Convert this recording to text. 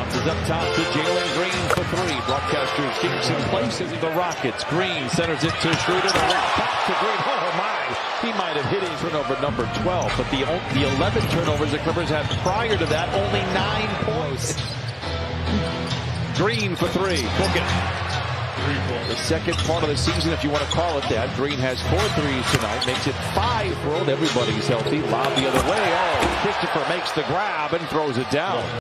Bounces up top to Jalen Green for three. Broadcasters changing places with the Rockets. Green centers it to Schroeder. The left back to Green. Oh my! He might have hit his turnover number 12, but the 11 turnovers the Clippers had prior to that, only 9 points. Green for three. Book it. The second part of the season, if you want to call it that. Green has 4 threes tonight. Makes it 5 for everybody's healthy. Lob the other way. Oh, Christopher makes the grab and throws it down.